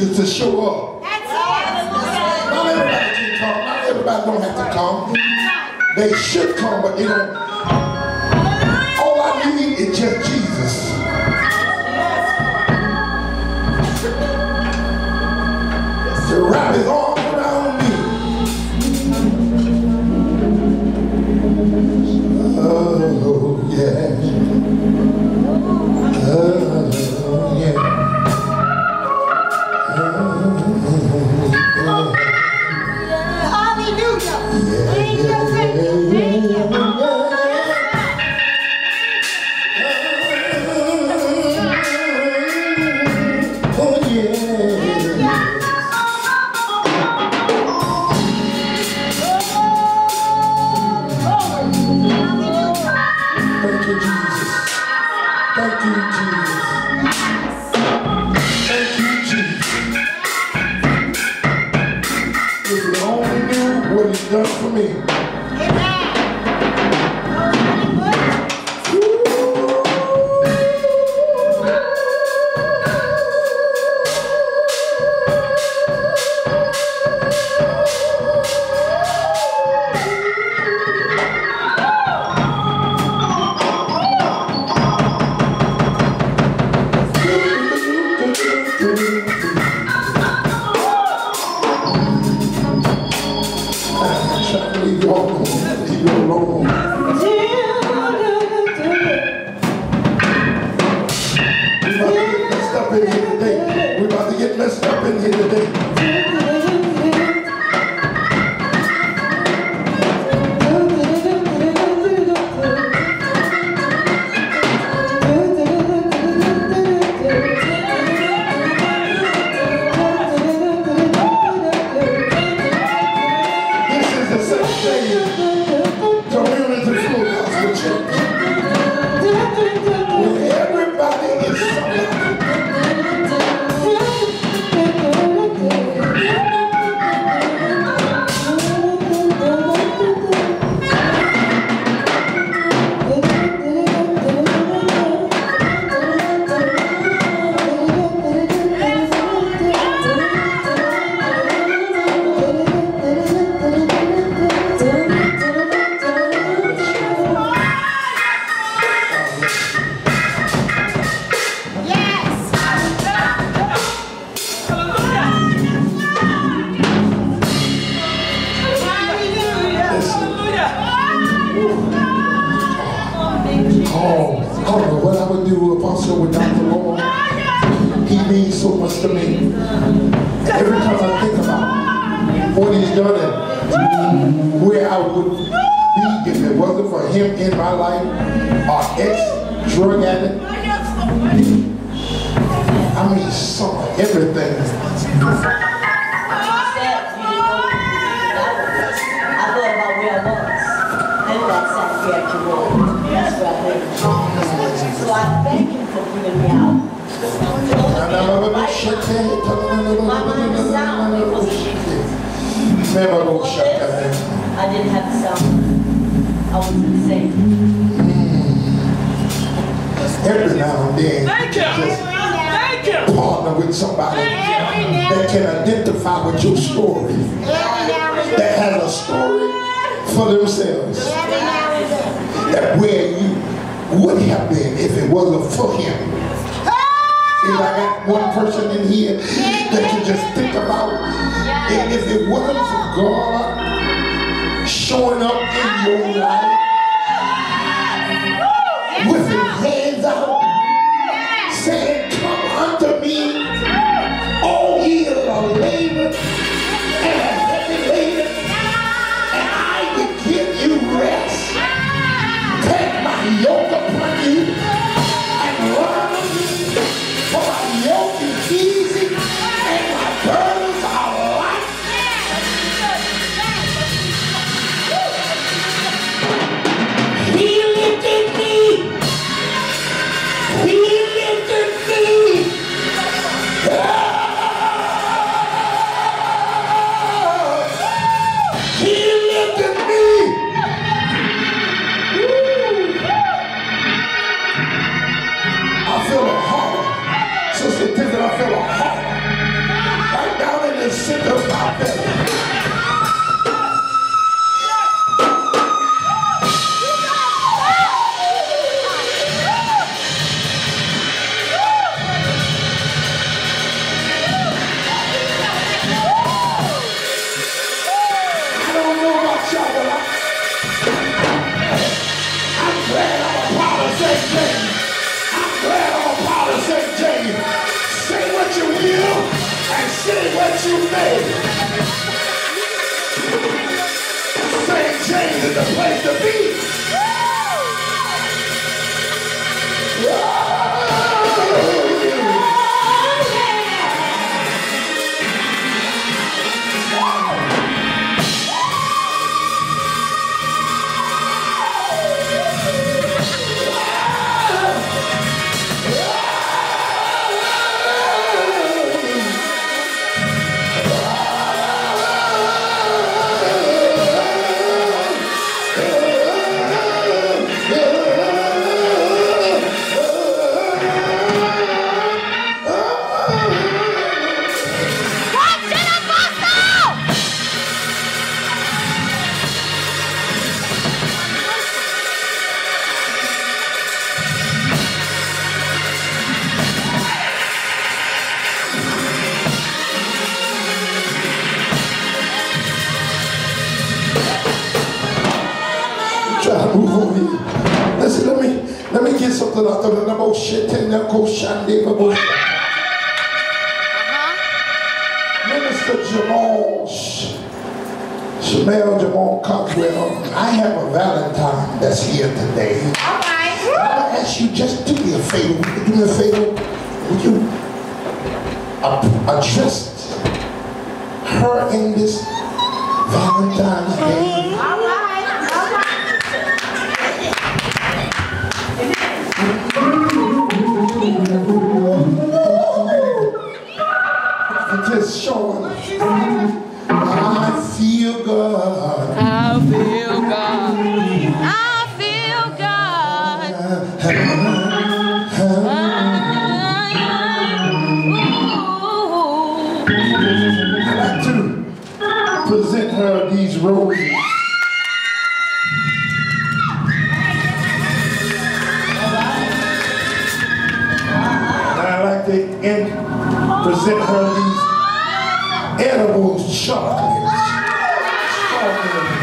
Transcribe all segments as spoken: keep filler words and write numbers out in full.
Jesus to show up. Not everybody can come. Not everybody don't have to come. They should come, but they don't. All I need is just Jesus. To wrap his arms around me. Oh, yeah. Oh, yeah. Oh, yeah. Hallelujah. Yeah, yeah, yeah, yeah. Thank you, Jesus. Thank you, Jesus. If you only knew what he's done for me. We're about to get messed up in here today. Without the Lord, he means so much to me. Every time I think about what he's done and where I would be if it wasn't for him in my life, our ex-drug addict, I mean, some everything. I thought about where I was. And that's that here at your road. That's where I went. So I thank him for bringing me out. My mind is sound because of Jesus. I didn't have the sound. I was insane. Every now and then, just partner with somebody that can identify with your story, that has a story for themselves, that where you would have been if it wasn't for him. If I got one person in here that you just think about, if it wasn't for God showing up in your life with his hands out, saying, "Come unto me, all ye that are labored and are heavy laden, and I will give you rest. Take my yoke upon you and learn of me, for my yoke is easy and my burdens are light." He lifted me. He lifted me. He lifted me. I feel a heart. Sister Tiffany, I feel a heart. will and say what you may. Saint James is the place to be. Listen, let me let me get something out of the most shit in there. Go Shande Babu. Minister Jamal Shamel Jamal Cogswell, I have a Valentine that's here today. All right. I'm gonna ask you, just do me a favor. Would you do me a favor? Would you address her in this Valentine's Day? All right. Just showing I feel God. I feel God. I feel God. I'd like to present her these roses. I'd like to end, present her these edible chocolates. Chocolates.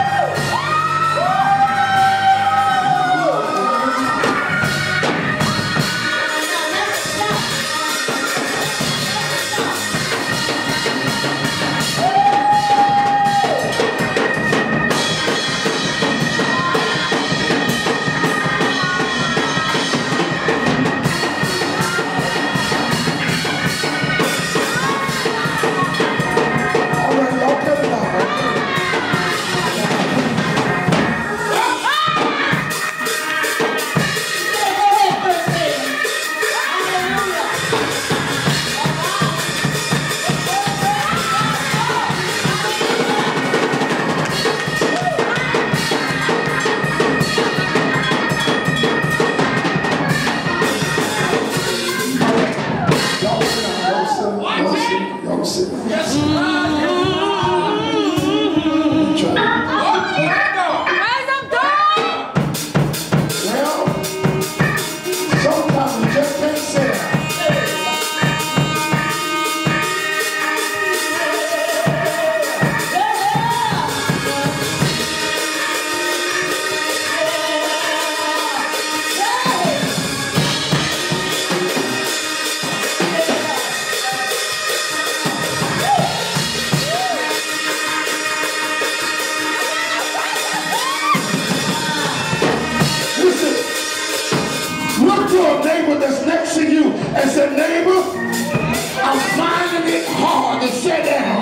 That's next to you and say, neighbor, I'm finding it hard to sit down.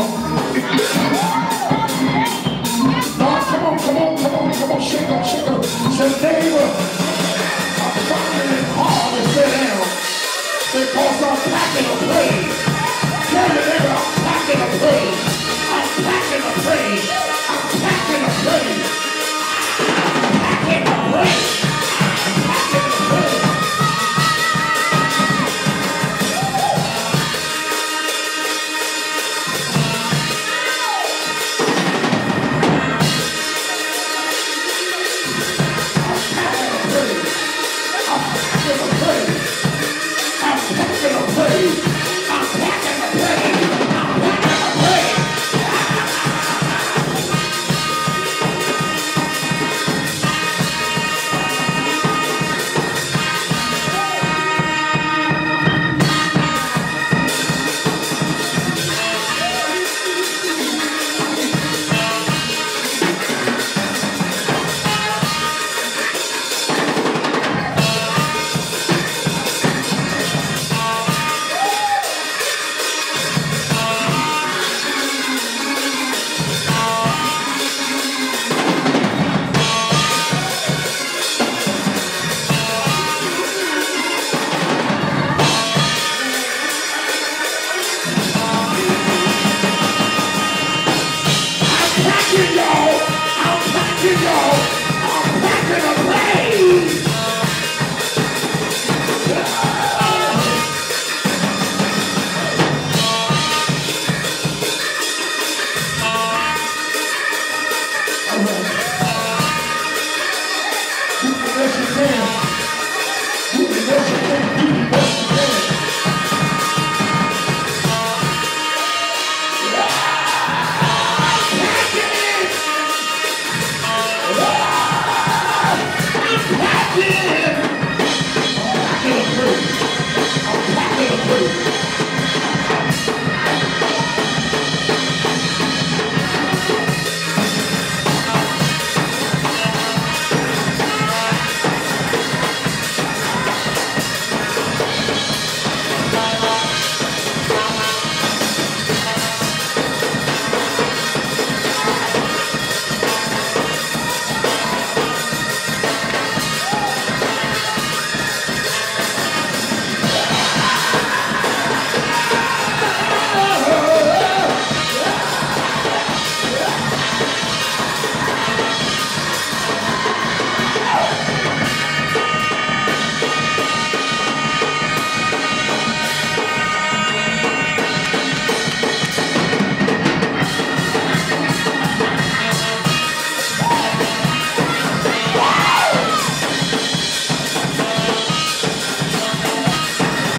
No, come on, come on, come on, come on, shake up, shake up. Say, neighbor, I'm finding it hard to sit down because I'm packing a praise. Tell your neighbor, I'm packing a praise. I'm packing a praise. I'm packing a praise. I'm packing a praise.